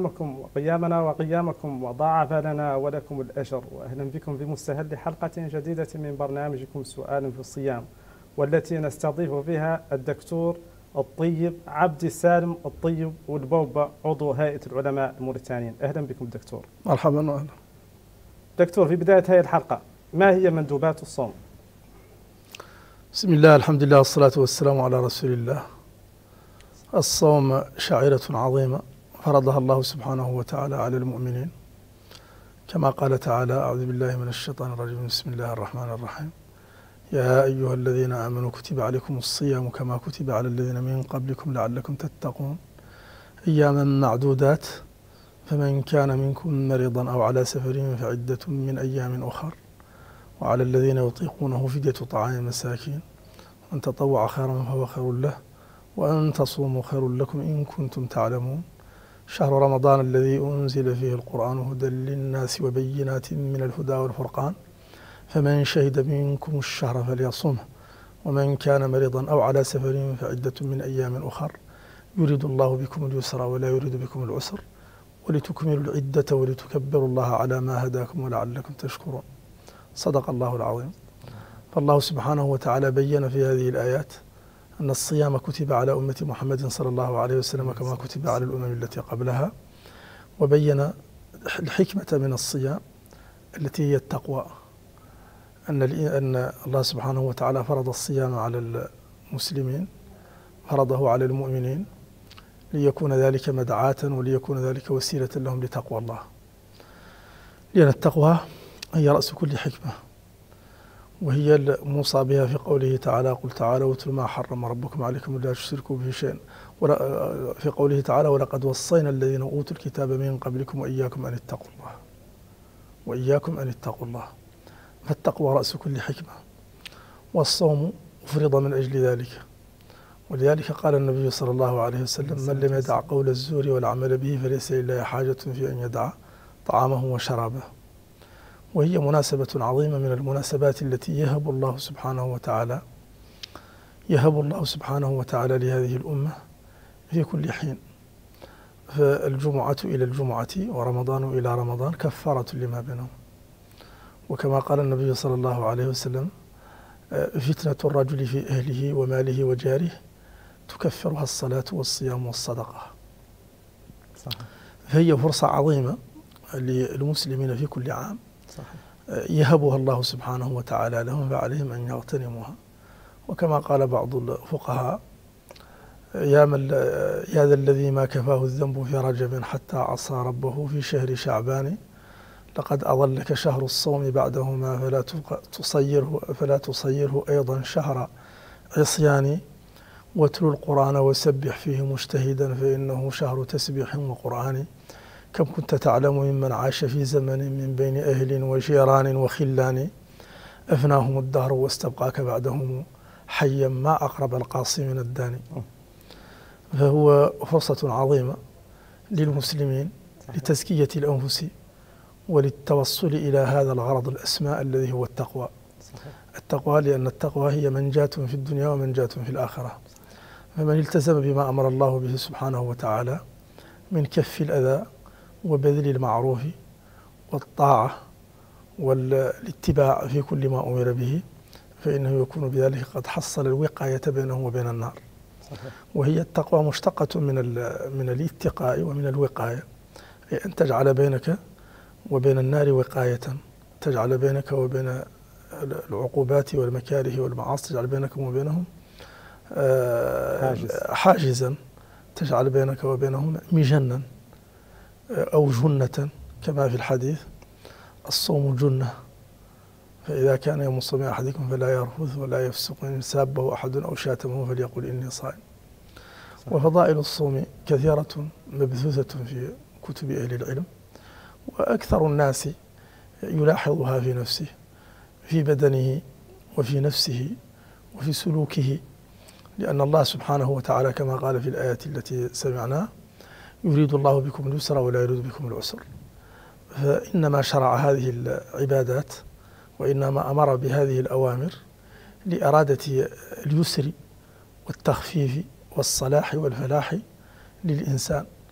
قيامنا وقيامكم، وضاعف لنا ولكم الأجر. وأهلا بكم بمستهل حلقة جديدة من برنامجكم سؤال في الصيام، والتي نستضيف فيها الدكتور الطيب عبد السالم الطيب والبوبة، عضو هيئة العلماء الموريتانيين. أهلا بكم دكتور. مرحبا وأهلا دكتور، في بداية هذه الحلقة، ما هي مندوبات الصوم؟ بسم الله، الحمد لله، والصلاة والسلام على رسول الله. الصوم شعيرة عظيمة فرضها الله سبحانه وتعالى على المؤمنين، كما قال تعالى: أعوذ بالله من الشيطان الرجيم، بسم الله الرحمن الرحيم. يا أيها الذين آمنوا كتب عليكم الصيام كما كتب على الذين من قبلكم لعلكم تتقون، أياما معدودات، فمن كان منكم مريضا أو على سفر فعدة من أيام أخر، وعلى الذين يطيقونه فدية طعام مساكين، وأن تطوع خيرا فهو خير له، وأن تصوموا خير لكم إن كنتم تعلمون. شهر رمضان الذي أنزل فيه القرآن هدى للناس وبينات من الهدى والفرقان، فمن شهد منكم الشهر فليصمه، ومن كان مريضا أو على سفر فعدة من أيام أخر، يريد الله بكم اليسر ولا يريد بكم العسر، ولتكملوا العدة ولتكبروا الله على ما هداكم ولعلكم تشكرون. صدق الله العظيم. فالله سبحانه وتعالى بين في هذه الآيات أن الصيام كتب على أمة محمد صلى الله عليه وسلم كما كتب على الأمم التي قبلها، وبين الحكمة من الصيام التي هي التقوى، أن الله سبحانه وتعالى فرض الصيام على المسلمين، فرضه على المؤمنين، ليكون ذلك مدعاة وليكون ذلك وسيلة لهم لتقوى الله، لأن التقوى هي رأس كل حكمة، وهي الموصى بها في قوله تعالى: قل تعالوا واتلوا ما حرم ربكم عليكم لا تشركوا به شيئا، في قوله تعالى: ولقد وصينا الذين أوتوا الكتاب من قبلكم وإياكم أن اتقوا الله، وإياكم أن اتقوا الله. فالتقوى رأس كل حكمة، والصوم فرض من أجل ذلك، ولذلك قال النبي صلى الله عليه وسلم: من لم يدع قول الزور والعمل به فليس لله حاجة في أن يدع طعامه وشرابه. وهي مناسبة عظيمة من المناسبات التي يهب الله سبحانه وتعالى لهذه الأمة في كل حين. فالجمعة إلى الجمعة ورمضان إلى رمضان كفارة لما بينهم، وكما قال النبي صلى الله عليه وسلم: فتنة الرجل في أهله وماله وجاره تكفرها الصلاة والصيام والصدقة. صحيح. فهي فرصة عظيمة للمسلمين في كل عام، صحيح، يهبها الله سبحانه وتعالى لهم، فعليهم أن يغتنموها. وكما قال بعض الفقهاء: يا ذا الذي ما كفاه الذنب في رجب حتى عصى ربه في شهر شعبان، لقد أضلك شهر الصوم بعدهما فلا تصيره أيضا شهر عصيان، واتلو القرآن وسبح فيه مجتهدا فإنه شهر تسبيح وقرآن، كم كنت تعلم ممن عاش في زمن من بين أهل وجيران وخلان، أفناهم الدهر واستبقاك بعدهم حيا ما أقرب القاصي من الداني. فهو فرصة عظيمة للمسلمين لتزكية الأنفس وللتوصل إلى هذا الغرض الأسمى الذي هو التقوى. التقوى لأن التقوى هي منجاة في الدنيا ومنجاة في الآخرة. فمن التزم بما أمر الله به سبحانه وتعالى من كف الأذى وبذل المعروف والطاعة والاتباع في كل ما أمر به، فإنه يكون بذلك قد حصل الوقاية بينه وبين النار. صحيح. وهي التقوى مشتقة من الاتقاء ومن الوقاية، أي أن تجعل بينك وبين النار وقاية، تجعل بينك وبين العقوبات والمكاره والمعاصي، تجعل بينكم وبينهم حاجزا، تجعل بينك وبينهم مجنا أو جنة، كما في الحديث: الصوم جنة، فإذا كان يوم الصوم أحدكم فلا يرفث ولا يفسق، إن سابه أحد أو شاتمه فليقل إني صائم. وفضائل الصوم كثيرة مبثوثة في كتب أهل العلم، وأكثر الناس يلاحظها في نفسه، في بدنه وفي نفسه وفي سلوكه، لأن الله سبحانه وتعالى كما قال في الآية التي سمعناها: يريد الله بكم اليسر ولا يريد بكم العسر. فإنما شرع هذه العبادات وإنما أمر بهذه الأوامر لإرادة اليسر والتخفيف والصلاح والفلاح للإنسان.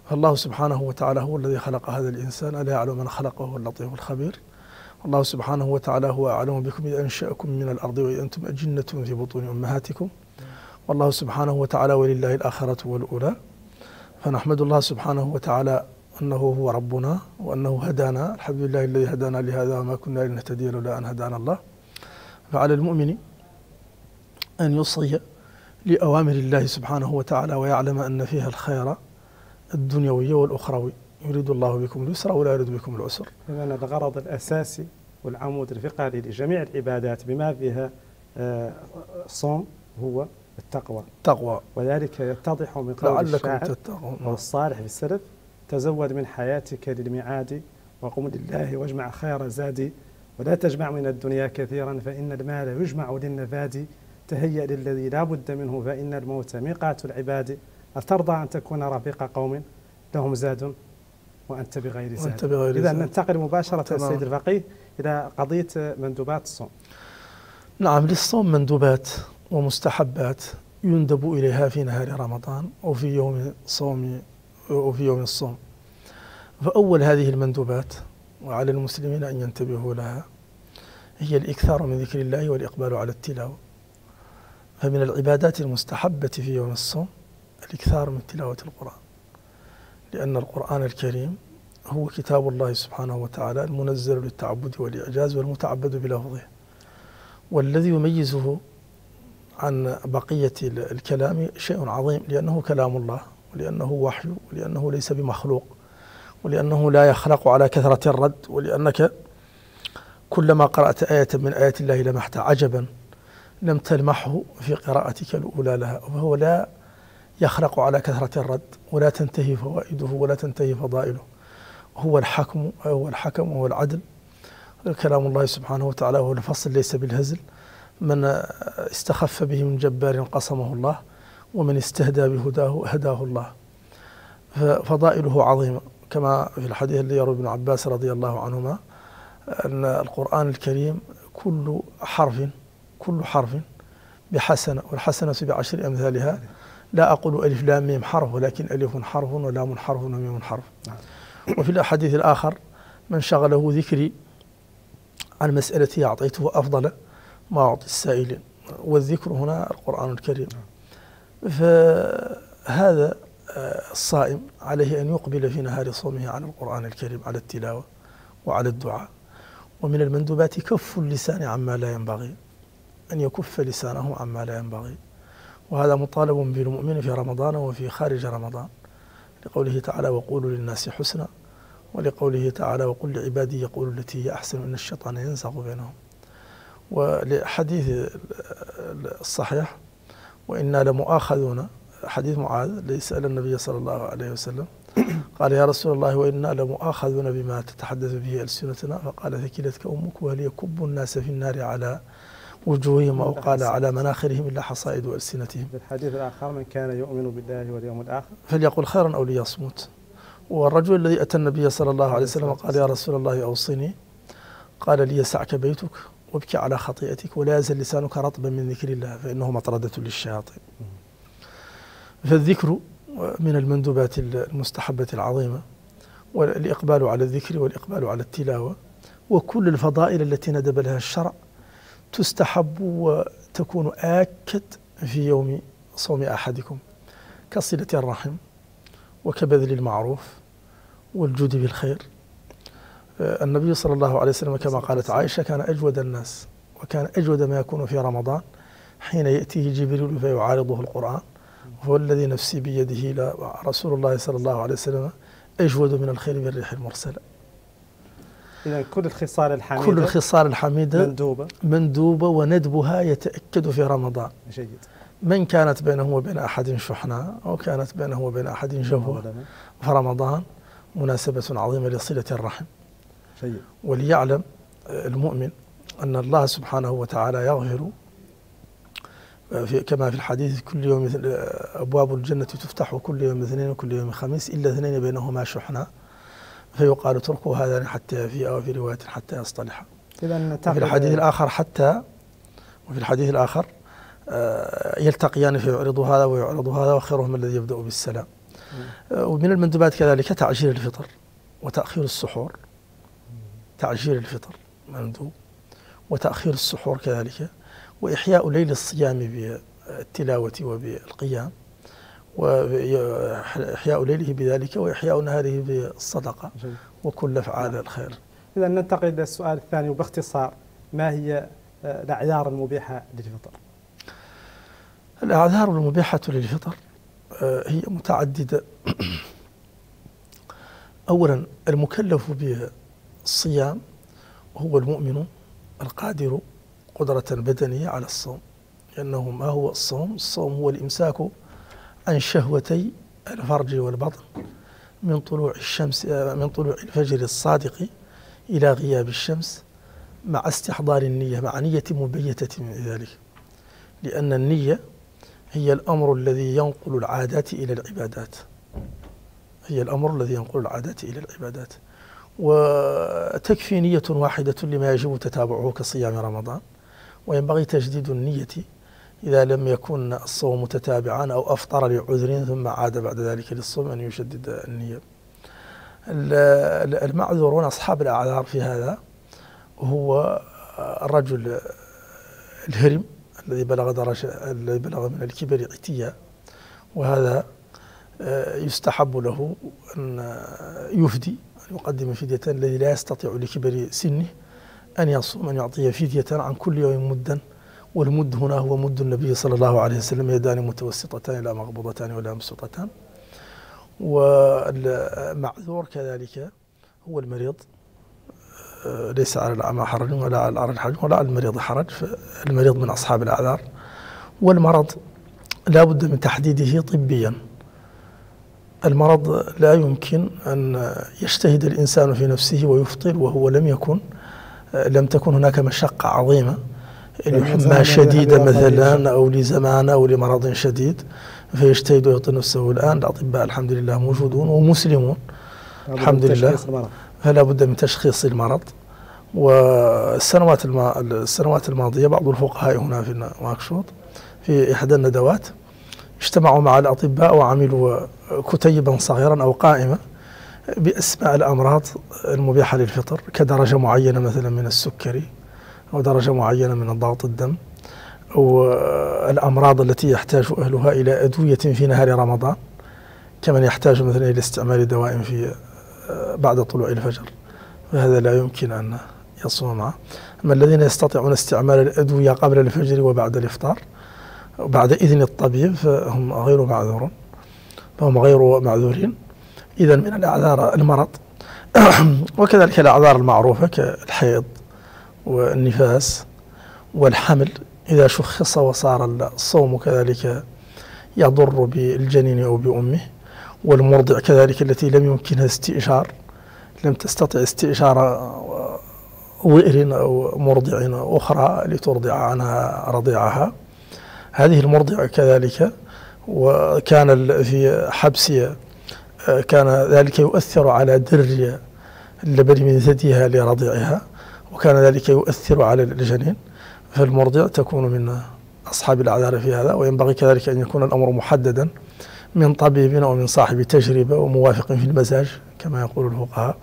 فالله سبحانه وتعالى هو الذي خلق هذا الإنسان، ألا يعلم من خلقه هو اللطيف الخبير. والله سبحانه وتعالى هو أعلم بكم إذ أنشأكم من الأرض وإذ أنتم أجنة في بطون أمهاتكم. والله سبحانه وتعالى ولله الآخرة والأولى. فنحمد الله سبحانه وتعالى أنه هو ربنا وأنه هدانا، الحمد لله الذي هدانا لهذا وما كنا لنهتدي لولا أن هدانا الله. فعلى المؤمن أن يصغي لأوامر الله سبحانه وتعالى ويعلم أن فيها الخير الدنيوي والأخروي، يريد الله بكم اليسر ولا يريد بكم العسر. إذن الغرض الأساسي والعمود الفقري لجميع العبادات بما فيها الصوم هو التقوى، وذلك يتضح من قول الشاعر والصالح في السلف: تزود من حياتك للميعاد وقم لله واجمع خير زادي، ولا تجمع من الدنيا كثيرا فإن المال يجمع للنفاد، تهيأ للذي لا بد منه فإن الموت ميقات العباد، أترضى أن تكون رفيق قوم لهم زاد وأنت بغير زاد. إذا ننتقل مباشرة السيد الفقيه إلى قضية مندوبات الصوم. نعم، للصوم مندوبات ومستحبات يندب إليها في نهار رمضان وفي يوم الصوم. فأول هذه المندوبات وعلى المسلمين أن ينتبهوا لها هي الإكثار من ذكر الله والإقبال على التلاوة. فمن العبادات المستحبة في يوم الصوم الإكثار من تلاوة القرآن، لأن القرآن الكريم هو كتاب الله سبحانه وتعالى المنزل للتعبد والإعجاز والمتعبد بلفظه، والذي يميزه عن بقية الكلام شيء عظيم، لأنه كلام الله ولأنه وحي ولأنه ليس بمخلوق ولأنه لا يخلق على كثرة الرد، ولأنك كلما قرأت آية من آيات الله لمحت عجبا لم تلمحه في قراءتك الأولى لها، فهو لا يخلق على كثرة الرد ولا تنتهي فوائده ولا تنتهي فضائله. هو الحكم وهو العدل. كلام الله سبحانه وتعالى هو الفصل ليس بالهزل. من استخف به من جبار قصمه الله، ومن استهدى بهداه هداه الله. ففضائله عظيمة، كما في الحديث الذي يروي ابن عباس رضي الله عنهما أن القرآن الكريم كل حرف بحسنة، والحسنة بعشر أمثالها. لا أقول ألف لام ميم حرف، ولكن ألف حرف ولام حرف وميم حرف. وفي الحديث الآخر: من شغله ذكري عن مسألتي أعطيته أفضل ما أعطي السائلين. والذكر هنا القرآن الكريم. فهذا الصائم عليه أن يقبل في نهار صومه على القرآن الكريم، على التلاوة وعلى الدعاء. ومن المندوبات كف اللسان عما لا ينبغي، أن يكف لسانه عما لا ينبغي، وهذا مطالب بالمؤمن في رمضان وفي خارج رمضان، لقوله تعالى: وقولوا للناس حسنا، ولقوله تعالى: وقل لعبادي يقولوا التي هي أحسن إن الشيطان ينزغ بينهم. ولحديث الصحيح: وإنا لمؤاخذون، حديث معاذ الذي سأل النبي صلى الله عليه وسلم قال: يا رسول الله وإنا لمؤاخذون بما تتحدث به ألسنتنا، فقال: ثكلتك أمك، وهل يكب الناس في النار على وجوههم أو قال على مناخرهم إلا حصائد ألسنتهم. في الحديث الآخر: من كان يؤمن بالله واليوم الآخر فليقل خيرا أو ليصمت. والرجل الذي أتى النبي صلى الله عليه وسلم قال: يا رسول الله أوصني، قال: ليسعك بيتك وابكي على خطيئتك ولا يزل لسانك رطبا من ذكر الله فإنه مطردة للشياطين. فالذكر من المندوبات المستحبة العظيمة، والإقبال على الذكر والإقبال على التلاوة، وكل الفضائل التي ندب لها الشرع تستحب وتكون آكد في يوم صوم أحدكم، كصلة الرحم وكبذل المعروف والجود بالخير. النبي صلى الله عليه وسلم كما قالت عائشة: كان أجود الناس وكان أجود ما يكون في رمضان حين يأتيه جبريل فيعارضه القرآن، هو الذي نفسي بيده رسول الله صلى الله عليه وسلم أجود من الخير بالريح المرسلة. إذا كل الخصال الحميدة مندوبة وندبها يتأكد في رمضان. جيد. من كانت بينه وبين أحد شحناء أو كانت بينه وبين أحد شهوة، فرمضان مناسبة عظيمة لصلة الرحم. جيد. وليعلم المؤمن أن الله سبحانه وتعالى يغفر كما في الحديث: كل يوم أبواب الجنة تفتح كل يوم اثنين وكل يوم خميس إلا اثنين بينهما شحناء، فيقال: اتركوا هذان حتى يفيء، وفي رواية حتى يصطلح. وفي الحديث الآخر يلتقيان فيعرض هذا ويعرض هذا، وخيرهم الذي يبدأ بالسلام. ومن المندوبات كذلك تعجيل الفطر وتأخير السحور. تعجيل الفطر مندوب، وتأخير السحور كذلك، وإحياء ليل الصيام بالتلاوة وبالقيام، وإحياء ليله بذلك، وإحياء نهاره بالصدقة وكل أفعال الخير. إذا ننتقل إلى السؤال الثاني وباختصار، ما هي الأعذار المبيحة للفطر؟ الأعذار المبيحة للفطر هي متعددة. أولا المكلف بالصيام هو المؤمن القادر قدرة بدنية على الصوم، لأنه ما هو الصوم؟ الصوم هو الإمساك عن شهوتي الفرج والبطن من طلوع الشمس، من طلوع الفجر الصادق إلى غياب الشمس، مع استحضار النية، مع نية مبيتة من ذلك، لأن النية هي الأمر الذي ينقل العادات إلى العبادات، هي الأمر الذي ينقل العادات إلى العبادات. وتكفي نية واحدة لما يجب تتابعه كصيام رمضان، وينبغي تجديد النية إذا لم يكن الصوم متتابعا أو أفطر لعذر ثم عاد بعد ذلك للصوم أن يجدد النية. المعذورون أصحاب الأعذار في هذا هو الرجل الهرم الذي بلغ من الكبر عتيا، وهذا يستحب له أن يفدي، أن يقدم فدية. الذي لا يستطيع لكبر سنه أن يصوم، أن يعطي فدية عن كل يوم مدا، والمد هنا هو مد النبي صلى الله عليه وسلم، يدان متوسطتان لا مغبوطتان ولا مبسوطتان. والمعذور كذلك هو المريض، ليس على الأعمى حرج ولا على الأعرج حرج ولا على المريض حرج، فالمريض من أصحاب الأعذار. والمرض لا بد من تحديده طبيا. المرض لا يمكن أن يجتهد الإنسان في نفسه ويفطر وهو لم تكن هناك مشقة عظيمة لحمى شديدة مثلا أو لزمان أو لمرض شديد فيجتهد ويعطي نفسه. الآن الأطباء الحمد لله موجودون ومسلمون الحمد لله، فلا بد من تشخيص المرض. والسنوات الماضية بعض الفقهاء هنا في نواكشوط في إحدى الندوات اجتمعوا مع الأطباء وعملوا كتيبا صغيرا أو قائمة بأسماء الأمراض المبيحة للفطر، كدرجة معينة مثلا من السكري، أو درجة معينة من ضغط الدم، أو الأمراض التي يحتاج أهلها إلى أدوية في نهار رمضان، كمن يحتاج مثلا إلى استعمال دواء في بعد طلوع الفجر، فهذا لا يمكن أن يصوم معه. أما الذين يستطيعون استعمال الأدوية قبل الفجر وبعد الإفطار بعد إذن الطبيب فهم غير معذورين. إذن من الأعذار المرض. وكذلك الأعذار المعروفة كالحيض والنفاس والحمل إذا شخص وصار الصوم كذلك يضر بالجنين أو بأمه، والمرضع كذلك التي لم يمكنها استئجار، لم تستطع استئجار وئر أو مرضع أخرى لترضع عنها رضيعها، هذه المرضعة كذلك. وكان في حبسها كان ذلك يؤثر على در اللبن من ثديها لرضيعها، وكان ذلك يؤثر على الجنين، فالمرضع تكون من أصحاب الأعذار في هذا. وينبغي كذلك أن يكون الأمر محددا من طبيب أو من صاحب تجربة وموافق في المزاج كما يقول الفقهاء.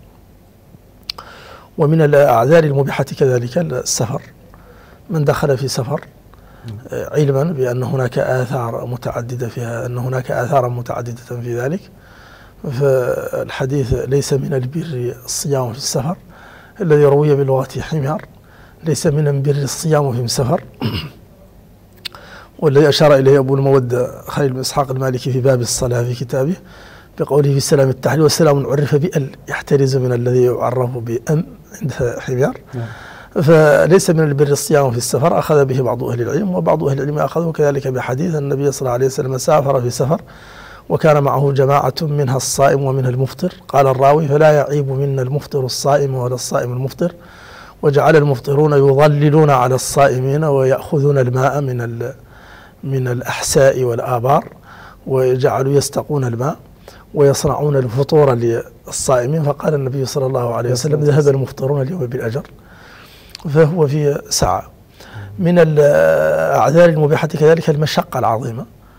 ومن الأعذار المبيحة كذلك السفر، من دخل في سفر علما بأن هناك آثار متعددة فيها، أن هناك آثارا متعددة في ذلك، فالحديث ليس من البر الصيام في السفر الذي روي بلغة حمار، ليس من البر الصيام في السفر، والذي أشار إليه أبو المودة خليل بن إسحاق المالكي في باب الصلاة في كتابه بقوله في سلام التحليل: والسلام عرف بأل يحترز من الذي يعرف بأم عند حمار. فليس من البر الصيام في السفر، أخذ به بعض أهل العلم، وبعض أهل العلم أخذه كذلك بحديث النبي صلى الله عليه وسلم سافر في سفر وكان معه جماعة منها الصائم ومنها المفطر، قال الراوي: فلا يعيب منا المفطر الصائم ولا الصائم المفطر، وجعل المفطرون يظللون على الصائمين ويأخذون الماء من الأحساء والآبار، وجعلوا يستقون الماء ويصنعون الفطور للصائمين، فقال النبي صلى الله عليه وسلم: ذهب المفطرون اليوم بالأجر، فهو في سعة. من الأعذار المبيحة كذلك المشقة العظيمة،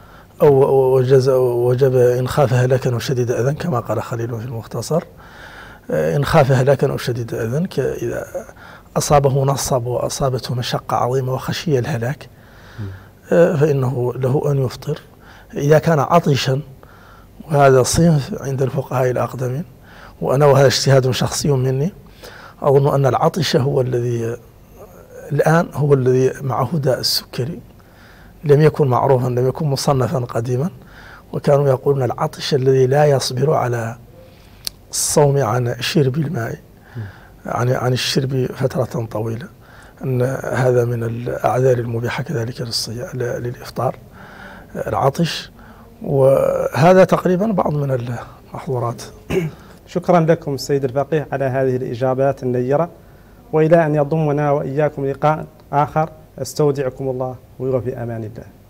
أو وجب إن خاف هلاكا وشديد أذى كما قال خليل في المختصر. إن خاف هلاكا أو شديد أذى إذا أصابه نصب وأصابته مشقة عظيمة وخشي الهلاك فإنه له أن يفطر. إذا كان عطشا، وهذا صنف عند الفقهاء الأقدمين، وهذا اجتهاد شخصي مني، أظن أن العطش هو الذي الآن هو الذي معه داء السكري، لم يكن معروفا، لم يكن مصنفا قديما، وكانوا يقولون العطش الذي لا يصبر على الصوم عن شرب الماء، عن الشرب فترة طويلة، أن هذا من الأعذار المبيحة كذلك للإفطار العطش. وهذا تقريبا بعض من المحظورات. شكرا لكم السيد الفقيه على هذه الإجابات النيرة، وإلى أن يضمنا وإياكم لقاء آخر أستودعكم الله وفي أمان الله.